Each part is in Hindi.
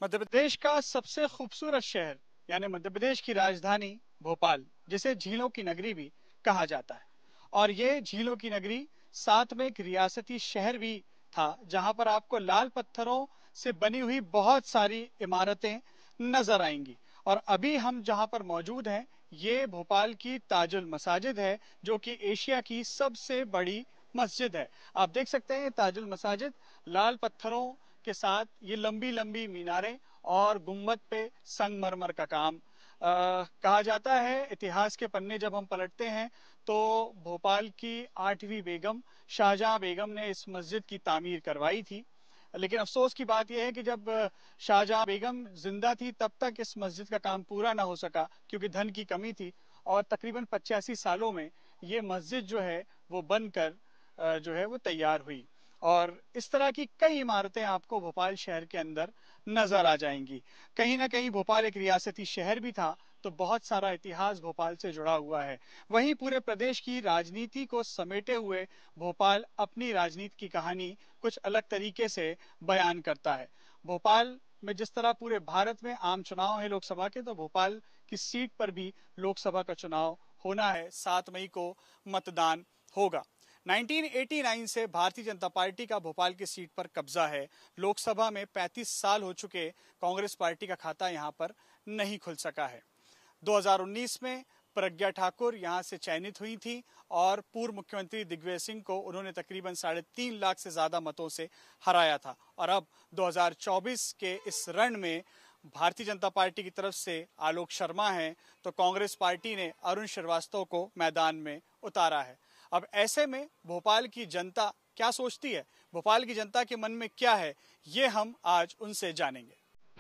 मध्य प्रदेश का सबसे खूबसूरत शहर यानी मध्य प्रदेश की राजधानी भोपाल, जिसे झीलों की नगरी भी कहा जाता है। और ये झीलों की नगरी साथ में एक रियासती शहर भी था, जहां पर आपको लाल पत्थरों से बनी हुई बहुत सारी इमारतें नजर आएंगी। और अभी हम जहां पर मौजूद हैं, ये भोपाल की ताजुल मसाजिद है, जो कि एशिया की सबसे बड़ी मस्जिद है। आप देख सकते हैं ताजुल मसाजिद लाल पत्थरों के साथ, ये लंबी लंबी मीनारें और गुम्बद पे संगमरमर का काम। कहा जाता है, इतिहास के पन्ने जब हम पलटते हैं तो भोपाल की 8वीं बेगम शाहजहां बेगम ने इस मस्जिद की तामीर करवाई थी। लेकिन अफसोस की बात यह है कि जब शाहजहां बेगम जिंदा थी तब तक इस मस्जिद का काम पूरा ना हो सका, क्योंकि धन की कमी थी। और तकरीबन 85 सालों में ये मस्जिद जो है वो बनकर जो है वो तैयार हुई। और इस तरह की कई इमारतें आपको भोपाल शहर के अंदर नजर आ जाएंगी। कहीं ना कहीं भोपाल एक रियासती शहर भी था, तो बहुत सारा इतिहास भोपाल से जुड़ा हुआ है। वहीं पूरे प्रदेश की राजनीति को समेटे हुए भोपाल अपनी राजनीति की कहानी कुछ अलग तरीके से बयान करता है। भोपाल में जिस तरह पूरे भारत में आम चुनाव है लोकसभा के, तो भोपाल की सीट पर भी लोकसभा का चुनाव होना है। 7 मई को मतदान होगा। 1989 से भारतीय जनता पार्टी का भोपाल की सीट पर कब्जा है। लोकसभा में 35 साल हो चुके, कांग्रेस पार्टी का खाता यहां पर नहीं खुल सका है। 2019 में प्रज्ञा ठाकुर यहां से चयनित हुई थी और पूर्व मुख्यमंत्री दिग्विजय सिंह को उन्होंने तकरीबन 3.5 लाख से ज्यादा मतों से हराया था। और अब 2024 के इस रण में भारतीय जनता पार्टी की तरफ से आलोक शर्मा हैं, तो कांग्रेस पार्टी ने अरुण श्रीवास्तव को मैदान में उतारा है। अब ऐसे में भोपाल की जनता क्या सोचती है, भोपाल की जनता के मन में क्या है, ये हम आज उनसे जानेंगे।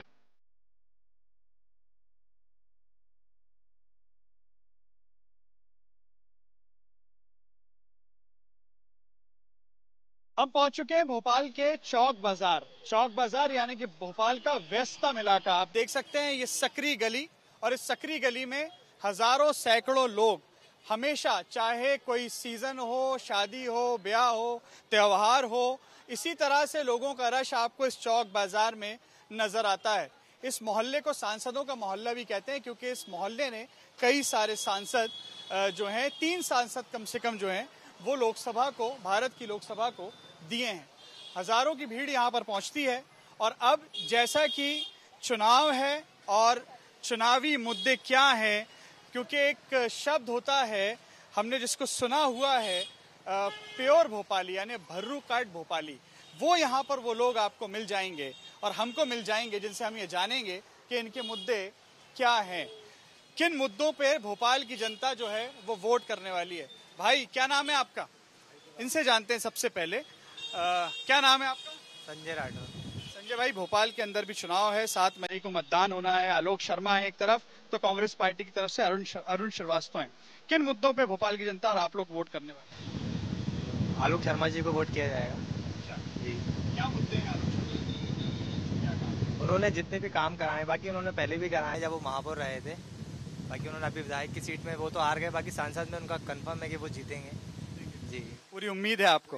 हम पहुंच चुके हैं भोपाल के चौक बाजार। चौक बाजार यानी कि भोपाल का व्यस्ततम इलाका। आप देख सकते हैं ये सकरी गली, और इस सकरी गली में हजारों सैकड़ों लोग हमेशा, चाहे कोई सीजन हो, शादी हो, ब्याह हो, त्योहार हो, इसी तरह से लोगों का रश आपको इस चौक बाजार में नजर आता है। इस मोहल्ले को सांसदों का मोहल्ला भी कहते हैं, क्योंकि इस मोहल्ले ने कई सारे सांसद जो हैं, 3 सांसद कम से कम जो हैं वो लोकसभा को, भारत की लोकसभा को दिए हैं। हजारों की भीड़ यहाँ पर पहुंचती है। और अब जैसा कि चुनाव है और चुनावी मुद्दे क्या हैं, क्योंकि एक शब्द होता है हमने जिसको सुना हुआ है, प्योर भोपाली यानी भर्रू काट भोपाली, वो यहाँ पर वो लोग आपको मिल जाएंगे और हमको मिल जाएंगे, जिनसे हम ये जानेंगे कि इनके मुद्दे क्या हैं, किन मुद्दों पर भोपाल की जनता जो है वो वोट करने वाली है। भाई क्या नाम है आपका? इनसे जानते हैं सबसे पहले। क्या नाम है आपका? संजय राठौर। संजय भाई, भोपाल के अंदर भी चुनाव है, 7 मई को मतदान होना है। आलोक शर्मा है एक तरफ, तो कांग्रेस पार्टी की तरफ से अरुण श्रीवास्तव हैं। किन मुद्दों पे भोपाल की जनता और आप लोग वोट करने वाले हैं? आलोक शर्मा जी को वोट किया जाएगा। अच्छा, जी। क्या मुद्दे हैं आलोक शर्मा जी? क्या काम? उन्होंने जितने भी काम कराए, बाकी उन्होंने पहले भी कराए जब वो महापौर रहे थे। बाकी उन्होंने अभी विधायक की सीट में वो तो हार गए, बाकी सांसद में उनका कंफर्म है कि वो जीतेंगे। जी, पूरी उम्मीद है आपको।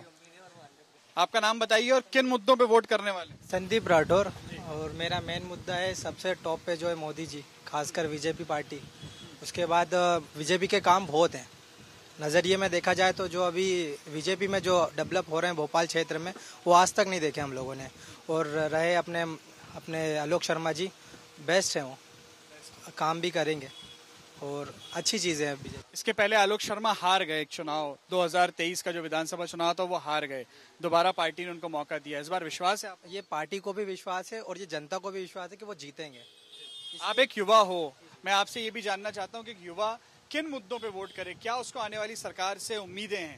आपका नाम बताइए और किन मुद्दों पे वोट करने वाले? संदीप राठौर। और मेरा मेन मुद्दा है, सबसे टॉप पे जो है मोदी जी, खासकर बीजेपी पार्टी। उसके बाद बीजेपी के काम बहुत हैं। नज़रिए में देखा जाए तो जो अभी बीजेपी में जो डेवलप हो रहे हैं भोपाल क्षेत्र में, वो आज तक नहीं देखे हम लोगों ने। और रहे अपने अपने आलोक शर्मा जी, बेस्ट हैं, वो काम भी करेंगे और अच्छी चीज़ें हैं बीजेपी। इसके पहले आलोक शर्मा हार गए एक चुनाव, 2023 का जो विधानसभा चुनाव था वो हार गए। दोबारा पार्टी ने उनको मौका दिया। इस बार विश्वास है आप? ये पार्टी को भी विश्वास है और ये जनता को भी विश्वास है कि वो जीतेंगे। आप एक युवा हो, मैं आपसे ये भी जानना चाहता हूँ कि एक युवा किन मुद्दों पे वोट करे, क्या उसको आने वाली सरकार से उम्मीदें हैं?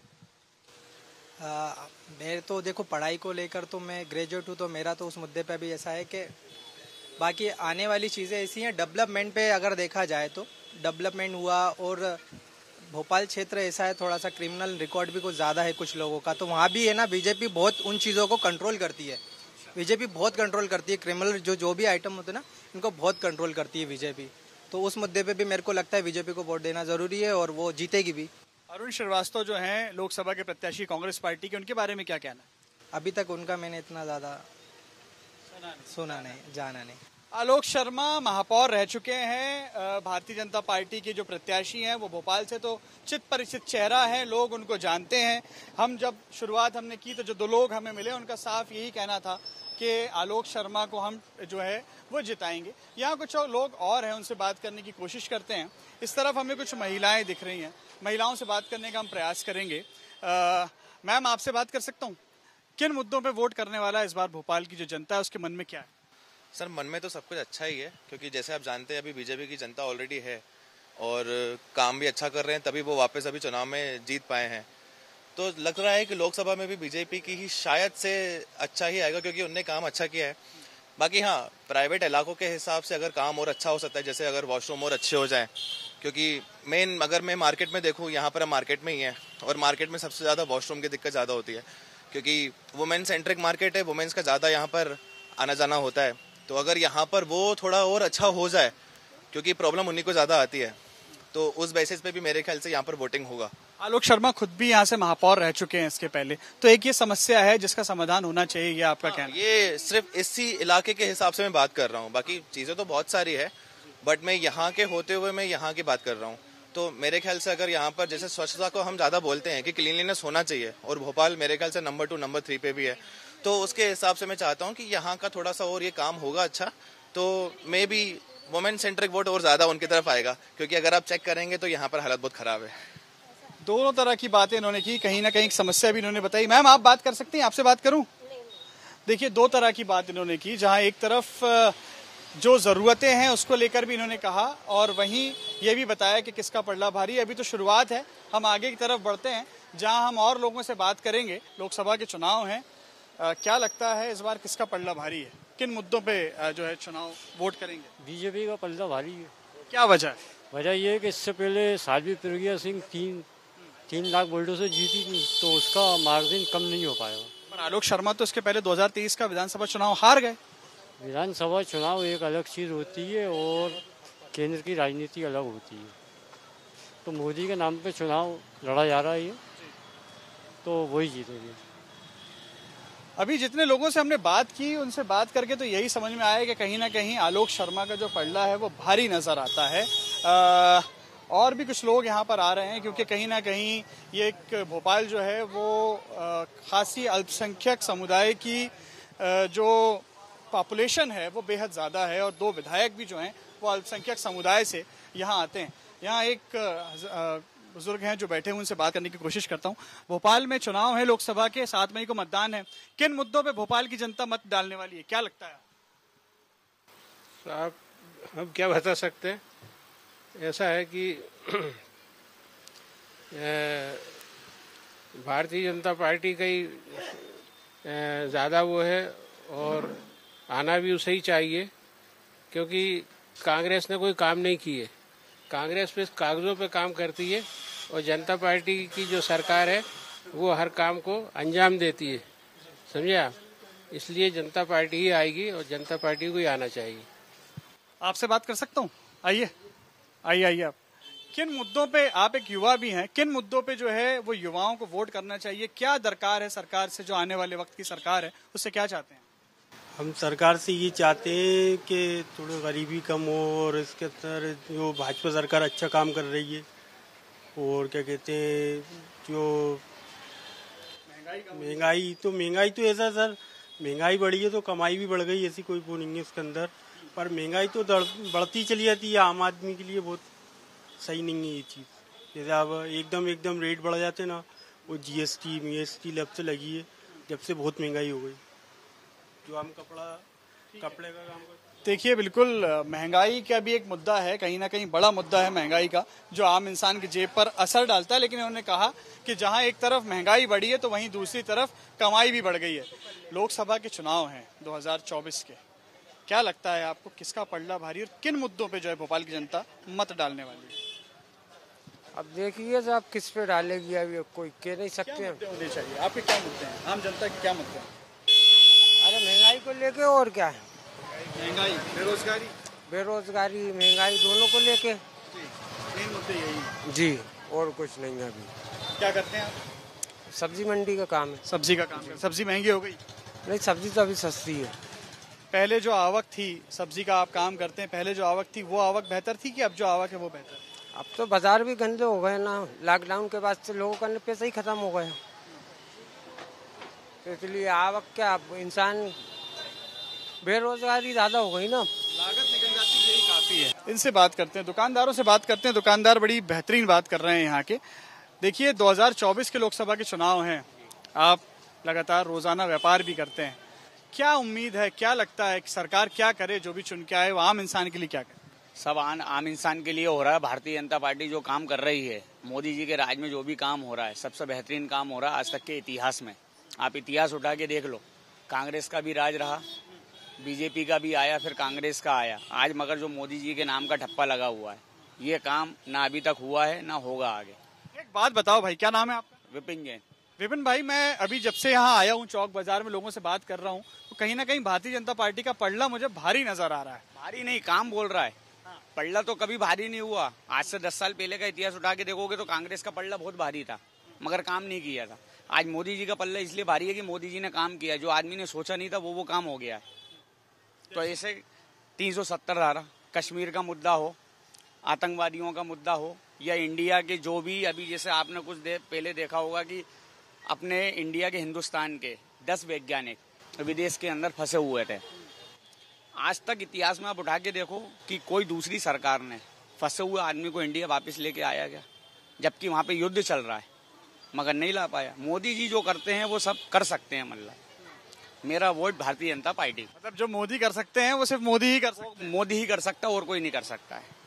मैं तो देखो, पढ़ाई को लेकर तो मैं ग्रेजुएट हूँ, तो मेरा तो उस मुद्दे पे भी ऐसा है कि बाकी आने वाली चीज़ें ऐसी हैं। डेवलपमेंट पे अगर देखा जाए तो डेवलपमेंट हुआ, और भोपाल क्षेत्र ऐसा है, थोड़ा सा क्रिमिनल रिकॉर्ड भी कुछ ज़्यादा है कुछ लोगों का, तो वहाँ भी है ना, बीजेपी बहुत उन चीज़ों को कंट्रोल करती है। बीजेपी बहुत कंट्रोल करती है, क्रिमिनल जो भी आइटम होते हैं ना, इनको बहुत कंट्रोल करती है बीजेपी। तो उस मुद्दे पे भी मेरे को लगता है बीजेपी को वोट देना ज़रूरी है, और वो जीतेगी भी। अरुण श्रीवास्तव जो हैं लोकसभा के प्रत्याशी कांग्रेस पार्टी के, उनके बारे में क्या कहना है? अभी तक उनका मैंने इतना ज़्यादा सुना नहीं, जाना नहीं। आलोक शर्मा महापौर रह चुके हैं। भारतीय जनता पार्टी के जो प्रत्याशी हैं वो भोपाल से तो चित परिचित चेहरा है, लोग उनको जानते हैं। हम जब शुरुआत हमने की तो जो दो लोग हमें मिले उनका साफ यही कहना था कि आलोक शर्मा को हम जो है वो जिताएंगे। यहाँ कुछ लोग और हैं, उनसे बात करने की कोशिश करते हैं। इस तरफ हमें कुछ महिलाएं दिख रही हैं, महिलाओं से बात करने का हम प्रयास करेंगे। मैम, आपसे बात कर सकता हूँ? किन मुद्दों पे वोट करने वाला है इस बार भोपाल की जो जनता है, उसके मन में क्या है? सर, मन में तो सब कुछ अच्छा ही है, क्योंकि जैसे आप जानते हैं अभी बीजेपी की जनता ऑलरेडी है और काम भी अच्छा कर रहे हैं, तभी वो वापस अभी चुनाव में जीत पाए हैं। तो लग रहा है कि लोकसभा में भी बीजेपी की ही शायद से अच्छा ही आएगा, क्योंकि उनने काम अच्छा किया है। बाकी हाँ, प्राइवेट इलाकों के हिसाब से अगर काम और अच्छा हो सकता है, जैसे अगर वॉशरूम और अच्छे हो जाए, क्योंकि मेन अगर मैं मार्केट में देखूँ, यहाँ पर हम मार्केट में ही है और मार्केट में सबसे ज़्यादा वॉशरूम की दिक्कत ज़्यादा होती है, क्योंकि वुमेन सेंट्रिक मार्केट है, वुमेन्स का ज़्यादा यहाँ पर आना जाना होता है। तो अगर यहाँ पर वो थोड़ा और अच्छा हो जाए, क्योंकि प्रॉब्लम उन्हीं को ज़्यादा आती है, तो उस बेसिस पे भी मेरे ख्याल से यहाँ पर वोटिंग होगा। आलोक शर्मा खुद भी यहाँ से महापौर रह चुके हैं इसके पहले, तो एक ये समस्या है जिसका समाधान होना चाहिए, ये आपका कहना है? ये सिर्फ इसी इलाके के हिसाब से मैं बात कर रहा हूँ, बाकी चीज़ें तो बहुत सारी है, बट मैं यहाँ के होते हुए मैं यहाँ की बात कर रहा हूँ। तो मेरे ख्याल से अगर यहाँ पर जैसे स्वच्छता को हम ज़्यादा बोलते हैं कि क्लीनलीनेस होना चाहिए, और भोपाल मेरे ख्याल से नंबर 2 नंबर 3 पे भी है, तो उसके हिसाब से मैं चाहता हूँ कि यहाँ का थोड़ा सा और ये काम होगा अच्छा, तो maybe women centric vote और ज़्यादा उनकी तरफ आएगा, क्योंकि अगर आप चेक करेंगे तो यहाँ पर हालत बहुत ख़राब है। दोनों तरह की बातें इन्होंने की, कहीं ना कहीं समस्या भी इन्होंने बताई। मैम, आप बात कर सकती हैं? आपसे बात करूं? देखिए, दो तरह की बात इन्होंने की, जहां एक तरफ जो ज़रूरतें हैं उसको लेकर भी इन्होंने कहा, और वहीं ये भी बताया कि किसका पलड़ा भारी। अभी तो शुरुआत है, हम आगे की तरफ बढ़ते हैं जहां हम और लोगों से बात करेंगे। लोकसभा के चुनाव हैं, क्या लगता है इस बार किसका पलड़ा भारी है? किन मुद्दों पे जो है चुनाव वोट करेंगे? बीजेपी का पलड़ा भारी है। क्या वजह है? वजह यह है कि इससे पहले साध्वी प्रज्ञा सिंह 3 लाख वोटों से जीती थी, तो उसका मार्जिन कम नहीं हो पाएगा। पर आलोक शर्मा तो इसके पहले 2023 का विधानसभा चुनाव हार गए। विधानसभा चुनाव एक अलग चीज़ होती है और केंद्र की राजनीति अलग होती है। तो मोदी के नाम पे चुनाव लड़ा जा रहा है, तो वही जीतेगी। अभी जितने लोगों से हमने बात की, उनसे बात करके तो यही समझ में आया कि कहीं ना कहीं आलोक शर्मा का जो पलड़ा है वो भारी नजर आता है। और भी कुछ लोग यहाँ पर आ रहे हैं, क्योंकि कहीं ना कहीं ये एक भोपाल जो है वो खासी अल्पसंख्यक समुदाय की जो पॉपुलेशन है वो बेहद ज़्यादा है, और 2 विधायक भी जो हैं वो अल्पसंख्यक समुदाय से यहाँ आते हैं। यहाँ एक बुजुर्ग हैं जो बैठे हैं, उनसे बात करने की कोशिश करता हूँ। भोपाल में चुनाव है लोकसभा के, 7 मई को मतदान है। किन मुद्दों पे भोपाल की जनता मत डालने वाली है, क्या लगता है? साहब, हम क्या बता सकते हैं। ऐसा है कि भारतीय जनता पार्टी का ही ज़्यादा वो है, और आना भी उसे ही चाहिए, क्योंकि कांग्रेस ने कोई काम नहीं किए। कांग्रेस पे कागज़ों पे काम करती है, और जनता पार्टी की जो सरकार है वो हर काम को अंजाम देती है, समझे आप। इसलिए जनता पार्टी ही आएगी, और जनता पार्टी को ही आना चाहिए। आपसे बात कर सकता हूँ? आइए आइए आप। किन मुद्दों पे, आप एक युवा भी हैं, किन मुद्दों पे जो है वो युवाओं को वोट करना चाहिए? क्या दरकार है सरकार से, जो आने वाले वक्त की सरकार है उससे क्या चाहते हैं? हम सरकार से ये चाहते हैं कि थोड़ी गरीबी कम हो, और इसके अंदर जो भाजपा सरकार अच्छा काम कर रही है, और क्या कहते हैं जो महंगाई तो ऐसा सर, महंगाई बढ़ी है तो कमाई भी बढ़ गई, ऐसी कोई वो नहीं है उसके अंदर। पर महंगाई तो बढ़ती चली जाती है, आम आदमी के लिए बहुत सही नहीं है ये चीज़। जैसे अब एकदम रेट बढ़ जाते ना, वो जीएसटी लब से लगी है, जब से बहुत महंगाई हो गई। जो हम कपड़े का काम करते। देखिए, बिल्कुल महंगाई का भी एक मुद्दा है, कहीं ना कहीं बड़ा मुद्दा है महंगाई का, जो आम इंसान की जेब पर असर डालता है। लेकिन उन्होंने कहा कि जहां एक तरफ महंगाई बढ़ी है तो वहीं दूसरी तरफ कमाई भी बढ़ गई है। लोकसभा के चुनाव हैं 2024 के, क्या लगता है आपको किसका पलड़ा भारी, और किन मुद्दों पे जो है भोपाल की जनता मत डालने वाली है? अब देखिए साहब, किस पे डालेगी अभी कोई कह नहीं सकते। क्या मुद्दे होने चाहिए? आपके क्या मुद्दे हैं, आम जनता के क्या मुद्दे हैं? अरे महंगाई को लेके, और क्या है, महंगाई, बेरोजगारी महंगाई दोनों को लेके मेन मुद्दे यही हैं। जी, और कुछ नहीं है। अभी क्या करते हैं आप? सब्जी मंडी का काम है। सब्जी का काम है। सब्जी महंगी हो गई? नहीं, सब्जी तो अभी सस्ती है। पहले जो आवक थी, सब्जी का आप काम करते हैं, पहले जो आवक थी वो आवक बेहतर थी कि अब जो आवक है वो बेहतर है? अब तो बाजार भी गंदे हो गए ना, लॉकडाउन के बाद से लोगों का पैसा ही खत्म हो गया, तो इसलिए आवक क्या, अब इंसान बेरोजगारी ज्यादा हो गई ना, लागत निकल जाती है, यही काफी है। इनसे बात करते हैं, दुकानदारों से बात करते हैं। दुकानदार बड़ी बेहतरीन बात कर रहे हैं यहाँ के। देखिए 2024 के लोकसभा के चुनाव हैं, आप लगातार रोजाना व्यापार भी करते हैं, क्या उम्मीद है, क्या लगता है कि सरकार क्या करे, जो भी चुन के आए वो आम इंसान के लिए क्या करे? सब आम इंसान के लिए हो रहा है। भारतीय जनता पार्टी जो काम कर रही है, मोदी जी के राज में जो भी काम हो रहा है, सबसे बेहतरीन काम हो रहा है आज तक के इतिहास में। आप इतिहास उठा के देख लो, कांग्रेस का भी राज रहा, बीजेपी का भी आया, फिर कांग्रेस का आया, आज मगर जो मोदी जी के नाम का ठप्पा लगा हुआ है, ये काम ना अभी तक हुआ है ना होगा आगे। एक बात बताओ भाई, क्या नाम है आपका? विपिन जैन। विपिन भाई, मैं अभी जब से यहाँ आया हूँ, चौक बाजार में लोगों से बात कर रहा हूँ, तो कहीं ना कहीं भारतीय जनता पार्टी का पलड़ा मुझे भारी नजर आ रहा है। भारी नहीं, काम बोल रहा है। पलड़ा तो कभी भारी नहीं हुआ। आज से 10 साल पहले का इतिहास उठा के देखोगे तो कांग्रेस का पलड़ा बहुत भारी था, मगर काम नहीं किया था। आज मोदी जी का पल्ला इसलिए भारी है कि मोदी जी ने काम किया, जो आदमी ने सोचा नहीं था वो काम हो गया है। तो ऐसे 370 धारा, कश्मीर का मुद्दा हो, आतंकवादियों का मुद्दा हो, या इंडिया के जो भी, अभी जैसे आपने कुछ देर पहले देखा होगा कि अपने इंडिया के, हिंदुस्तान के 10 वैज्ञानिक विदेश के अंदर फंसे हुए थे। आज तक इतिहास में आप उठा के देखो कि कोई दूसरी सरकार ने फंसे हुए आदमी को इंडिया वापस लेके आया क्या, जबकि वहाँ पे युद्ध चल रहा है, मगर नहीं ला पाया। मोदी जी जो करते हैं वो सब कर सकते हैं। मतलब मेरा वोट भारतीय जनता पार्टी। मतलब जो मोदी कर सकते हैं वो सिर्फ मोदी ही कर सकते हैं। मोदी ही कर सकता है, और कोई नहीं कर सकता है।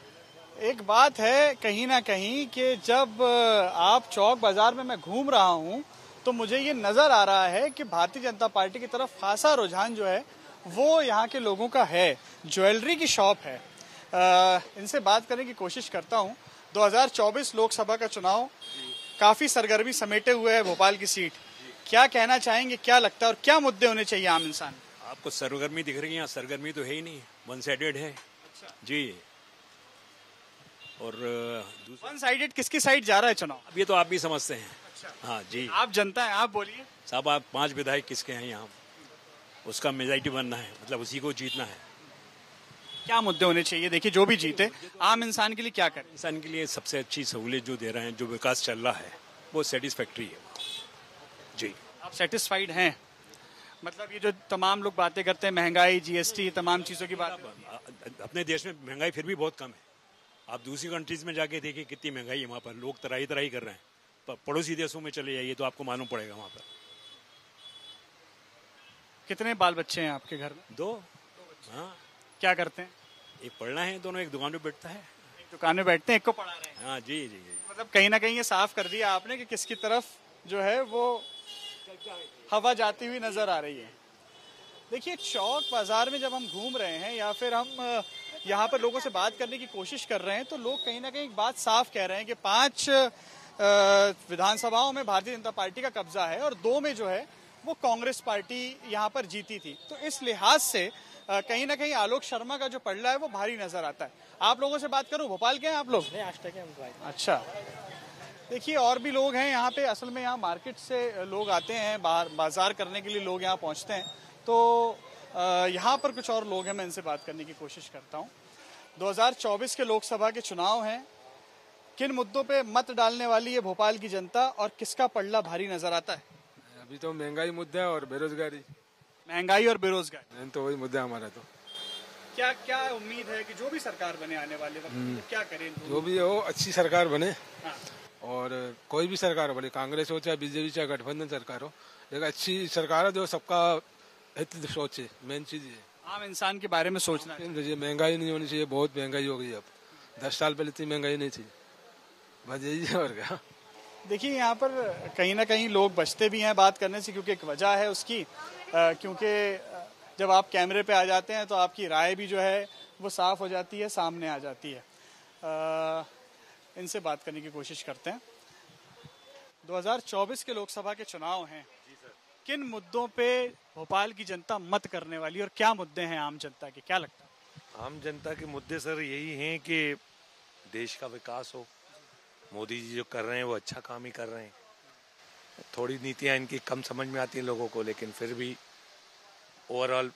एक बात है कहीं ना कहीं कि जब आप चौक बाजार में मैं घूम रहा हूं तो मुझे ये नजर आ रहा है कि भारतीय जनता पार्टी की तरफ खासा रुझान जो है वो यहाँ के लोगों का है। ज्वेलरी की शॉप है, इनसे बात करने की कोशिश करता हूँ। 2024 लोकसभा का चुनाव काफी सरगर्मी समेटे हुए है भोपाल की सीट, क्या कहना चाहेंगे, क्या लगता है और क्या मुद्दे होने चाहिए आम इंसान? आपको सरगर्मी दिख रही है? यहाँ सरगर्मी तो है ही नहीं, वन साइडेड है। जी। और वन साइडेड किसकी साइड जा रहा है चुनाव? अब ये तो आप भी समझते हैं। हाँ जी, आप जनता है, आप बोलिए साहब। आप 5 विधायक किसके हैं यहाँ? उसका मेजॉरिटी बनना है, मतलब उसी को जीतना है। क्या मुद्दे होने चाहिए? देखिए जो भी जीते आम इंसान के लिए क्या करे? इंसान के लिए सबसे अच्छी सहूलियत जो दे रहे हैं, जो विकास चल रहा है वो सेटिस्फैक्ट्री है। जी। आप सेटिस्फाइड हैं? मतलब ये जो तमाम लोग बातें करते हैं, महंगाई, जीएसटी, तमाम चीजों की बात, अपने देश में महंगाई फिर भी बहुत कम है। आप दूसरी कंट्रीज में जाके देखिए कितनी महंगाई है वहाँ पर, लोग तराई तराई कर रहे हैं। पड़ोसी देशों में चले जाइए तो आपको मालूम पड़ेगा वहाँ पर। कितने बाल बच्चे हैं आपके घर में? 2। हाँ। क्या करते हैं? एक पढ़ना है, दोनों एक दुकान पे बैठता है। एक दुकान में बैठते हैं, एक को पढ़ा रहे हैं। हाँ जी जी जी। मतलब कहीं ना कहीं ये साफ कर दिया आपने कि किसकी तरफ जो है वो हवा जाती हुई नजर आ रही है। देखिए चौक बाजार में जब हम घूम रहे हैं या फिर हम यहाँ पर लोगों से बात करने की कोशिश कर रहे हैं तो लोग कहीं ना कहीं एक बात साफ कह रहे हैं कि 5 विधानसभाओं में भारतीय जनता पार्टी का कब्जा है और 2 में जो है वो कांग्रेस पार्टी यहाँ पर जीती थी। तो इस लिहाज से कहीं ना कहीं आलोक शर्मा का जो पलड़ा है वो भारी नजर आता है। आप लोगों से बात करूं, भोपाल के हैं आप लोग? अच्छा, देखिए और भी लोग हैं यहाँ पे। असल में यहाँ मार्केट से लोग आते हैं, बाजार करने के लिए लोग यहाँ पहुँचते हैं। तो यहाँ पर कुछ और लोग हैं, मैं इनसे बात करने की कोशिश करता हूँ। 2024 के लोकसभा के चुनाव हैं, किन मुद्दों पे मत डालने वाली है भोपाल की जनता और किसका पलड़ा भारी नजर आता है? अभी तो महंगाई मुद्दा है और बेरोजगारी। महंगाई और बेरोजगारी तो वही मुद्दा हमारा। तो क्या क्या उम्मीद है कि जो भी सरकार बने आने वाले वक्त में क्या करें? जो भी हो अच्छी सरकार बने। हाँ। और कोई भी सरकार हो, भले कांग्रेस हो चाहे बीजेपी चाहे गठबंधन सरकार हो, लेकिन अच्छी सरकार है जो सबका हित सोचे। मेन चीज ये आम इंसान के बारे में सोचना है। महंगाई नहीं होनी चाहिए, बहुत महंगाई हो गई अब। 10 साल पहले इतनी महंगाई नहीं थी। बस यही है और क्या। देखिए यहाँ पर कहीं ना कहीं लोग बचते भी हैं बात करने से, क्योंकि एक वजह है उसकी, क्योंकि जब आप कैमरे पे आ जाते हैं तो आपकी राय भी जो है वो साफ हो जाती है, सामने आ जाती है। इनसे बात करने की कोशिश करते हैं। 2024 के लोकसभा के चुनाव हैं, किन मुद्दों पे भोपाल की जनता मत करने वाली और क्या मुद्दे हैं आम जनता के, क्या लगता है? आम जनता के मुद्दे सर यही हैं कि देश का विकास हो। मोदी जी जो कर रहे हैं वो अच्छा काम ही कर रहे हैं। थोड़ी नीतियां इनकी कम समझ में आती हैं लोगों को, लेकिन फिर भी ओवरऑल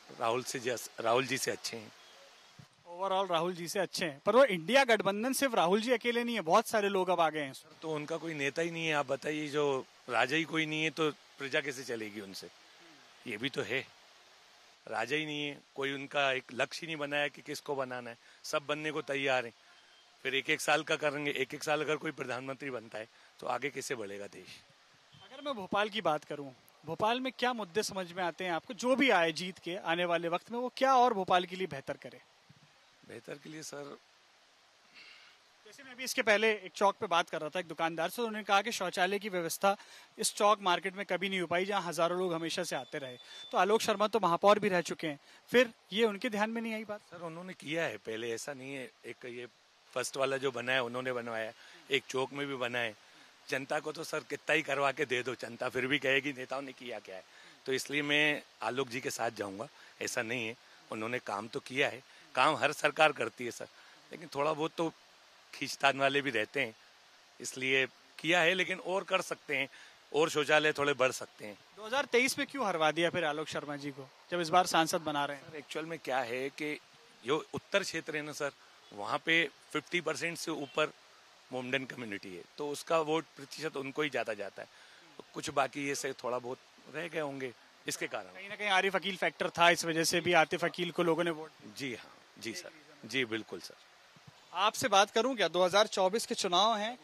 राहुल जी से अच्छे हैं। ओवरऑल राहुल जी से अच्छे हैं, पर वो इंडिया गठबंधन सिर्फ राहुल जी अकेले नहीं है, बहुत सारे लोग अब आ गए हैं। तो उनका कोई नेता ही नहीं है, आप बताइए, जो राजा ही कोई नहीं है तो प्रजा कैसे चलेगी उनसे? ये भी तो है, राजा ही नहीं है कोई, उनका एक लक्ष्य ही नहीं बनाया कि किसको बनाना है। सब बनने को तैयार हैं, फिर एक एक साल का करेंगे। एक एक साल अगर कोई प्रधानमंत्री बनता है तो आगे कैसे बढ़ेगा देश? अगर मैं भोपाल की बात करूं, भोपाल में क्या मुद्दे समझ में आते हैं आपको, जो भी आए जीत के आने वाले वक्त में, वो क्या और भोपाल के लिए बेहतर करे? बेहतर के लिए सर, जैसे मैं अभी इसके पहले एक चौक पे बात कर रहा था एक दुकानदार से, उन्होंने कहा कि शौचालय की व्यवस्था इस चौक मार्केट में कभी नहीं हो पाई, जहां हजारों लोग हमेशा से आते रहे। तो आलोक शर्मा तो महापौर भी रह चुके हैं, फिर ये उनके ध्यान में नहीं आई बात? सर उन्होंने किया है पहले, ऐसा नहीं है। एक ये फर्स्ट वाला जो बना है उन्होंने बनवाया, एक चौक में भी बना है। जनता को तो सर कितना ही करवा के दे दो, जनता फिर भी कहेगी नेताओं ने किया क्या है। तो इसलिए मैं आलोक जी के साथ जाऊंगा, ऐसा नहीं है। उन्होंने काम तो किया है, काम हर सरकार करती है सर, लेकिन थोड़ा बहुत तो खींचतान वाले भी रहते हैं, इसलिए किया है, लेकिन और कर सकते हैं, और शौचालय थोड़े बढ़ सकते हैं। 2023 में क्यों हरवा दिया फिर आलोक शर्मा जी को, जब इस बार सांसद बना रहे हैं? एक्चुअल में क्या है कि जो उत्तर क्षेत्र है ना सर, वहाँ पे 50% से ऊपर मोमडन कम्युनिटी है, तो उसका वोट प्रतिशत उनको ही ज़्यादा जाता है। तो कुछ बाकी ये से थोड़ा बहुत रह गए होंगे, इसके कारण कहीं ना कहीं आरिफ अकील फैक्टर था, इस वजह से भी आतिफ अकील को लोगों ने वोट। जी हाँ, जी सर, जी बिल्कुल सर। आपसे बात करूं क्या, 2024 के चुनाव हैं,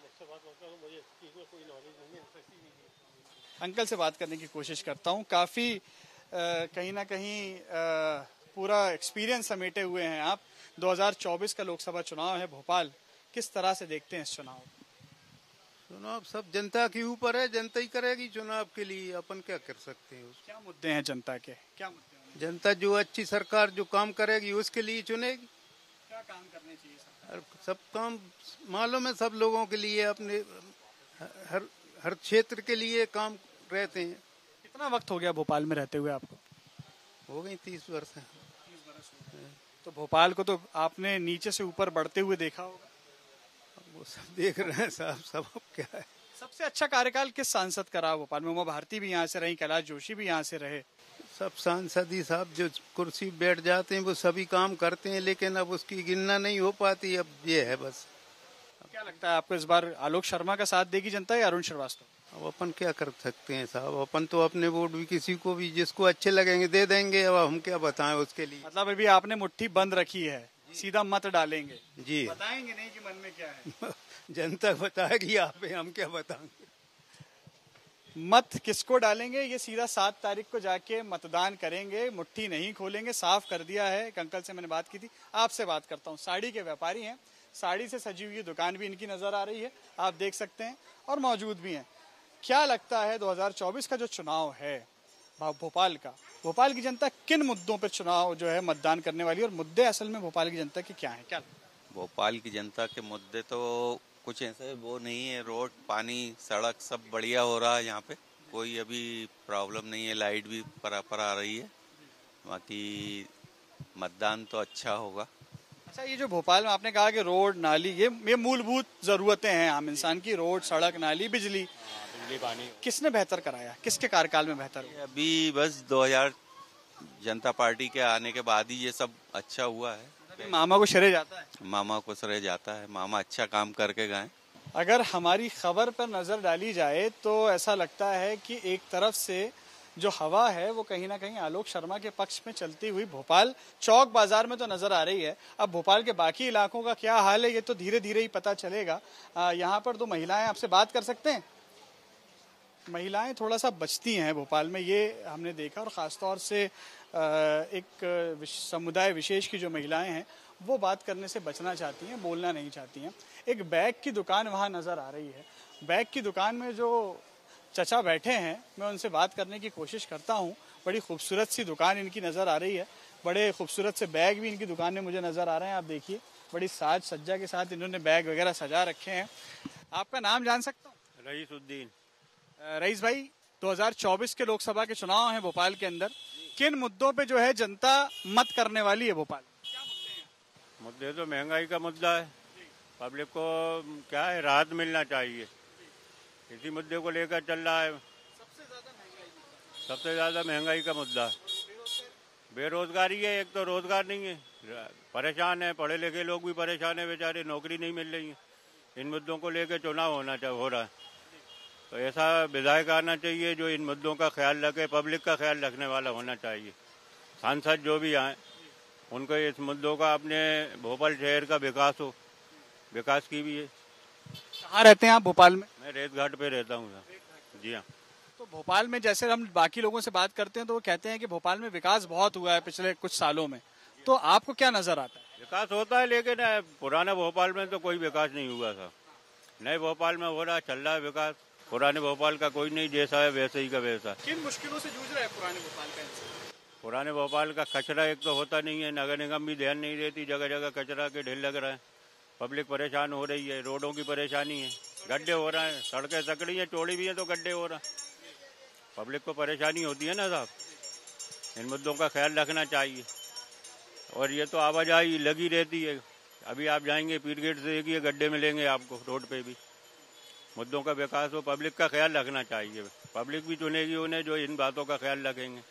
अंकल से बात करने की कोशिश करता हूं। काफी कहीं ना कहीं पूरा एक्सपीरियंस समेटे हुए हैं आप। 2024 का लोकसभा चुनाव है भोपाल, किस तरह से देखते हैं इस चुनाव? चुनाव सब जनता के ऊपर है, जनता ही करेगी चुनाव के लिए, अपन क्या कर सकते हैं। क्या मुद्दे हैं जनता के, क्या मुद्दे हैं? जनता जो अच्छी सरकार जो काम करेगी उसके लिए चुनेगी। क्या काम करने चाहिए सरकार? सब काम मालूम है, सब लोगों के लिए, अपने हर क्षेत्र के लिए काम रहते हैं। कितना वक्त हो गया भोपाल में रहते हुए आपको? हो गई 30 वर्ष है। तो भोपाल को तो आपने नीचे से ऊपर बढ़ते हुए देखा होगा। वो सब देख रहे हैं साहब, सब क्या है। सबसे अच्छा कार्यकाल किस सांसद का रहा भोपाल में? उमा भारती भी यहाँ से रही, कैलाश जोशी भी यहाँ से रहे। सब सांसद ही साहब जो कुर्सी बैठ जाते हैं वो सभी काम करते हैं, लेकिन अब उसकी गिनना नहीं हो पाती। अब ये है बस। क्या लगता है आपको, इस बार आलोक शर्मा का साथ देगी जनता या अरुण श्रीवास्तव? अब अपन क्या कर सकते हैं साहब, अपन तो अपने वोट भी किसी को भी जिसको अच्छे लगेंगे दे देंगे। अब हम क्या बताएं उसके लिए। मतलब अभी आपने मुट्ठी बंद रखी है, सीधा मत डालेंगे जी, बताएंगे नहीं कि मन में क्या है। जनता बताएगी, आप हम क्या बताएंगे। मत किसको डालेंगे ये सीधा 7 तारीख को जाके मतदान करेंगे, मुट्ठी नहीं खोलेंगे, साफ कर दिया है। एक अंकल से मैंने बात की थी, आपसे बात करता हूँ। साड़ी के व्यापारी हैं, साड़ी से सजी हुई दुकान भी इनकी नजर आ रही है, आप देख सकते हैं, और मौजूद भी हैं। क्या लगता है 2024 का जो चुनाव है भोपाल का, भोपाल की जनता किन मुद्दों पर चुनाव जो है मतदान करने वाली है, और मुद्दे असल में भोपाल की जनता के क्या है? क्या भोपाल की जनता के मुद्दे तो कुछ ऐसे वो नहीं है, रोड पानी सड़क सब बढ़िया हो रहा है यहाँ पे, कोई अभी प्रॉब्लम नहीं है, लाइट भी बराबर आ रही है, बाकी मतदान तो अच्छा होगा। अच्छा, ये जो भोपाल में आपने कहा कि रोड नाली ये मूलभूत जरूरतें हैं आम इंसान की, रोड सड़क नाली बिजली पानी, किसने बेहतर कराया, किसके कार्यकाल में बेहतर हुआ? अभी बस 2000 जनता पार्टी के आने के बाद ही ये सब अच्छा हुआ है। मामा को श्रेय जाता है? मामा को श्रेय जाता है, मामा अच्छा काम करके गए। अगर हमारी खबर पर नजर डाली जाए तो ऐसा लगता है कि एक तरफ से जो हवा है वो कहीं ना कहीं आलोक शर्मा के पक्ष में चलती हुई भोपाल चौक बाजार में तो नजर आ रही है। अब भोपाल के बाकी इलाकों का क्या हाल है ये तो धीरे धीरे ही पता चलेगा। यहाँ पर 2 महिलाएं आपसे बात कर सकते हैं। महिलाएं थोड़ा सा बचती हैं भोपाल में, ये हमने देखा, और ख़ासतौर से एक समुदाय विशेष की जो महिलाएं हैं वो बात करने से बचना चाहती हैं, बोलना नहीं चाहती हैं। एक बैग की दुकान वहाँ नज़र आ रही है, बैग की दुकान में जो चचा बैठे हैं मैं उनसे बात करने की कोशिश करता हूँ। बड़ी खूबसूरत सी दुकान इनकी नज़र आ रही है, बड़े खूबसूरत से बैग भी इनकी दुकान में मुझे नज़र आ रहे हैं। आप देखिए बड़ी साज सज्जा के साथ इन्होंने बैग वगैरह सजा रखे हैं। आपका नाम जान सकता हूँ? रईसुद्दीन। रईस भाई, 2024 के लोकसभा के चुनाव हैं भोपाल के अंदर, किन मुद्दों पे जो है जनता मत करने वाली है भोपाल? मुद्दे तो महंगाई का मुद्दा है, पब्लिक को क्या है राहत मिलना चाहिए, इसी मुद्दे को लेकर चल रहा है। सबसे ज्यादा महंगाई का मुद्दा है, बेरोजगारी है, एक तो रोजगार नहीं है, परेशान है, पढ़े लिखे लोग भी परेशान है बेचारे, नौकरी नहीं मिल रही है। इन मुद्दों को लेकर चुनाव हो रहा है, तो ऐसा विधायक आना चाहिए जो इन मुद्दों का ख्याल रखे, पब्लिक का ख्याल रखने वाला होना चाहिए। सांसद जो भी आए उनको इस मुद्दों का, अपने भोपाल शहर का विकास की भी है। कहाँ रहते हैं आप भोपाल में? मैं रेत घाट पे रहता हूँ। जी हाँ। तो भोपाल में जैसे हम बाकी लोगों से बात करते हैं तो वो कहते हैं कि भोपाल में विकास बहुत हुआ है पिछले कुछ सालों में, तो आपको क्या नजर आता है? विकास होता है, लेकिन पुराने भोपाल में तो कोई विकास नहीं हुआ था। नए भोपाल में हो रहा, चल रहा है विकास। पुराने भोपाल का कोई नहीं, जैसा है वैसे ही का वैसा। किन मुश्किलों से जूझ रहा है पुराने भोपाल का इंसान? पुराने भोपाल का कचरा एक तो होता नहीं है, नगर निगम भी ध्यान नहीं देती, जगह जगह कचरा के ढेर लग रहा है, पब्लिक परेशान हो रही है, रोडों की परेशानी है, गड्ढे हो रहे हैं, सड़कें सकड़ी हैं, चौड़ी भी हैं तो गड्ढे हो रहे हैं, पब्लिक को परेशानी होती है ना साहब। इन मुद्दों का ख्याल रखना चाहिए। और ये तो आवाजाही लगी रहती है, अभी आप जाएंगे पीर गेट से देखिए गड्ढे मिलेंगे आपको रोड पे भी। मुद्दों का विकास हो, पब्लिक का ख्याल रखना चाहिए। पब्लिक भी चुनेगी उन्हें जो इन बातों का ख्याल रखेंगे।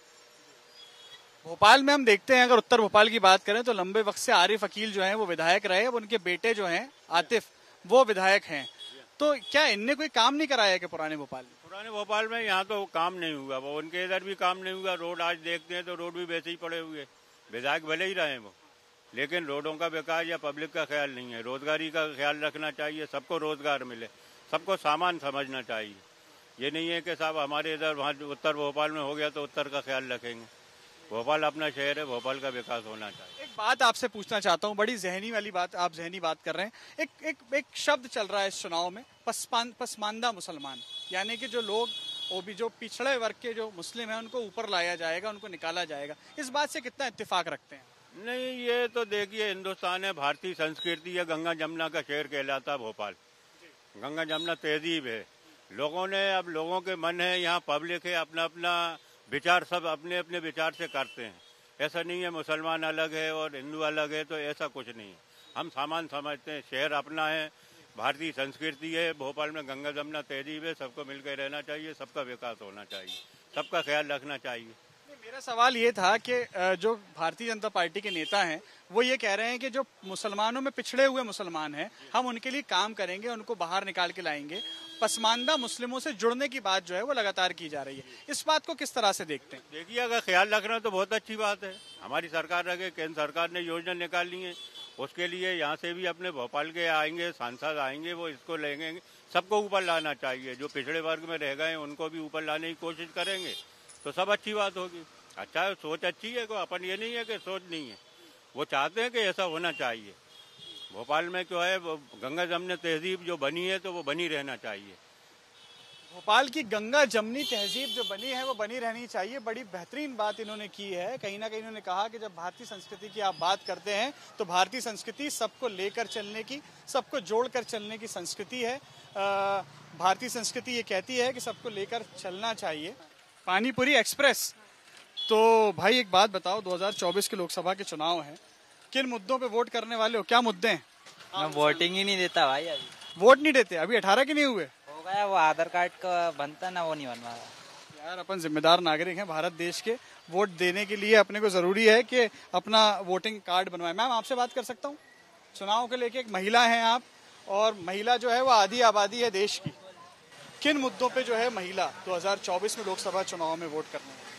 भोपाल में हम देखते हैं, अगर उत्तर भोपाल की बात करें तो लंबे वक्त से आरिफ अकील जो हैं वो विधायक रहे, अब उनके बेटे जो हैं आतिफ वो विधायक हैं, तो क्या इनने कोई काम नहीं कराया है कि पुराने भोपाल में? पुराने भोपाल में यहाँ तो काम नहीं हुआ, वो उनके इधर भी काम नहीं हुआ। रोड आज देखते हैं तो रोड भी वैसे ही पड़े हुए, विधायक भले ही रहे वो, लेकिन रोडों का विकास या पब्लिक का ख्याल नहीं है। रोजगारी का ख्याल रखना चाहिए, सबको रोजगार मिले, सबको सामान समझना चाहिए। ये नहीं है कि साहब हमारे इधर वहाँ उत्तर भोपाल में हो गया तो उत्तर का ख्याल रखेंगे। भोपाल अपना शहर है, भोपाल का विकास होना चाहिए। एक बात आपसे पूछना चाहता हूँ, बड़ी जहनी वाली बात, आप जहनी बात कर रहे हैं। एक शब्द चल रहा है इस चुनाव में, पसमानदा मुसलमान, यानी कि जो लोग वो भी जो पिछड़े वर्ग के जो मुस्लिम हैं उनको ऊपर लाया जाएगा, उनको निकाला जाएगा। इस बात से कितना इत्तेफाक रखते हैं? नहीं, ये तो देखिए हिंदुस्तान है, भारतीय संस्कृति है, गंगा जमुना का शहर कहलाता है भोपाल। गंगा जमुना तहजीब है, लोगों ने, अब लोगों के मन है, यहाँ पब्लिक है, अपना अपना विचार सब अपने अपने विचार से करते हैं। ऐसा नहीं है मुसलमान अलग है और हिंदू अलग है, तो ऐसा कुछ नहीं है। हम सामान समझते हैं, शहर अपना है, भारतीय संस्कृति है, भोपाल में गंगा जमुना तहजीब है, सबको मिलकर रहना चाहिए, सबका विकास होना चाहिए, सबका ख्याल रखना चाहिए। मेरा सवाल ये था कि जो भारतीय जनता पार्टी के नेता हैं वो ये कह रहे हैं कि जो मुसलमानों में पिछड़े हुए मुसलमान हैं हम उनके लिए काम करेंगे, उनको बाहर निकाल के लाएंगे। पसमानदा मुस्लिमों से जुड़ने की बात जो है वो लगातार की जा रही है, इस बात को किस तरह से देखते हैं? देखिए, अगर ख्याल रखना तो बहुत अच्छी बात है, हमारी सरकार रखे, केंद्र सरकार ने योजना निकाली है, उसके लिए यहाँ से भी अपने भोपाल के आएंगे, सांसद आएंगे, वो इसको लेंगे, सबको ऊपर लाना चाहिए। जो पिछड़े वर्ग में रह गए उनको भी ऊपर लाने की कोशिश करेंगे तो सब अच्छी बात होगी। अच्छा है, सोच अच्छी है, कोई अपन ये नहीं है कि सोच नहीं है, वो चाहते हैं कि ऐसा होना चाहिए। भोपाल में क्या है, वो गंगा जमुना तहजीब जो बनी है तो वो बनी रहना चाहिए। भोपाल की गंगा जमनी तहजीब जो बनी है वो बनी रहनी चाहिए। बड़ी बेहतरीन बात इन्होंने की है। कहीं ना कहीं इन्होंने कहा कि जब भारतीय संस्कृति की आप बात करते हैं तो भारतीय संस्कृति सबको लेकर चलने की, सबको जोड़कर चलने की संस्कृति है। भारतीय संस्कृति ये कहती है कि सबको लेकर चलना चाहिए। पानीपुरी एक्सप्रेस। तो भाई एक बात बताओ, 2024 के लोकसभा के चुनाव हैं, किन मुद्दों पे वोट करने वाले हो? क्या मुद्दे हैं? मैं वोटिंग ही नहीं देता भाई। अभी वोट नहीं देते? अभी 18 के नहीं हुए? हो गया, वो आधार कार्ड का बनता ना, वो नहीं बनवा। यार अपन जिम्मेदार नागरिक हैं भारत देश के, वोट देने के लिए अपने को जरूरी है कि अपना वोटिंग कार्ड बनवाए। मैम आपसे बात कर सकता हूँ? चुनाव को लेके एक महिला हैं आप, और महिला जो है वो आधी आबादी है देश की। किन मुद्दों पे जो है महिला 2024 में लोकसभा चुनाव में वोट करने है?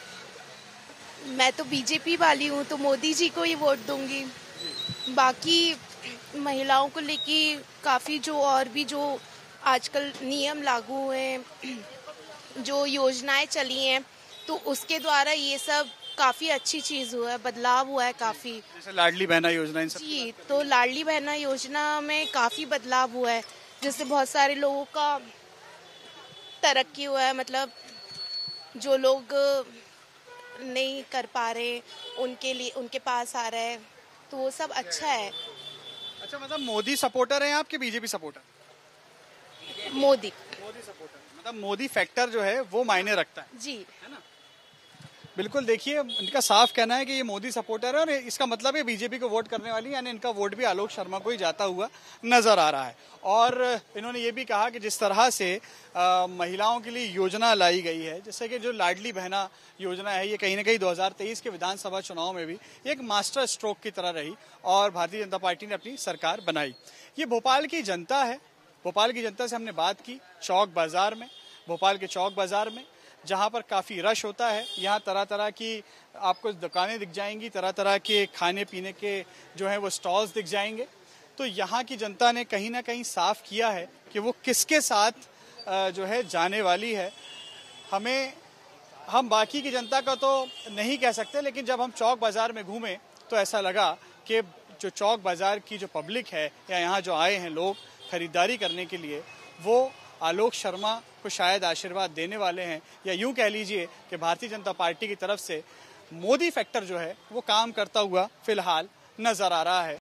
मैं तो बीजेपी वाली हूँ, तो मोदी जी को ही वोट दूंगी। बाकी महिलाओं को लेके काफ़ी जो और भी जो आजकल नियम लागू हैं, जो योजनाएं चली हैं, तो उसके द्वारा ये सब काफ़ी अच्छी चीज़ हुआ है, बदलाव हुआ है काफ़ी। जैसे लाडली बहना योजना इन सब? जी, तो लाडली बहना योजना में काफ़ी बदलाव हुआ है, जिससे बहुत सारे लोगों का तरक्की हुआ है। मतलब जो लोग नहीं कर पा रहे उनके लिए उनके पास आ रहा है, तो वो सब अच्छा है। अच्छा, मतलब मोदी सपोर्टर हैं आप कि बीजेपी सपोर्टर? मोदी सपोर्टर। मतलब मोदी फैक्टर जो है वो मायने रखता है जी, है ना? बिल्कुल, देखिए इनका साफ कहना है कि ये मोदी सपोर्टर है और इसका मतलब है बीजेपी को वोट करने वाली, यानी इनका वोट भी आलोक शर्मा को ही जाता हुआ नजर आ रहा है। और इन्होंने ये भी कहा कि जिस तरह से महिलाओं के लिए योजना लाई गई है, जैसे कि जो लाडली बहना योजना है, ये कहीं ना कहीं 2023 के विधानसभा चुनाव में भी एक मास्टर स्ट्रोक की तरह रही और भारतीय जनता पार्टी ने अपनी सरकार बनाई। ये भोपाल की जनता है, भोपाल की जनता से हमने बात की चौक बाजार में, भोपाल के चौक बाजार में, जहां पर काफ़ी रश होता है। यहाँ तरह तरह की आपको दुकानें दिख जाएंगी, तरह तरह के खाने पीने के जो है वो स्टॉल्स दिख जाएंगे। तो यहाँ की जनता ने कहीं ना कहीं साफ किया है कि वो किसके साथ जो है जाने वाली है। हम बाकी की जनता का तो नहीं कह सकते, लेकिन जब हम चौक बाज़ार में घूमे तो ऐसा लगा कि जो चौक बाज़ार की जो पब्लिक है या यहाँ जो आए हैं लोग खरीदारी करने के लिए, वो आलोक शर्मा को शायद आशीर्वाद देने वाले हैं, या यूं कह लीजिए कि भारतीय जनता पार्टी की तरफ से मोदी फैक्टर जो है वो काम करता हुआ फिलहाल नजर आ रहा है।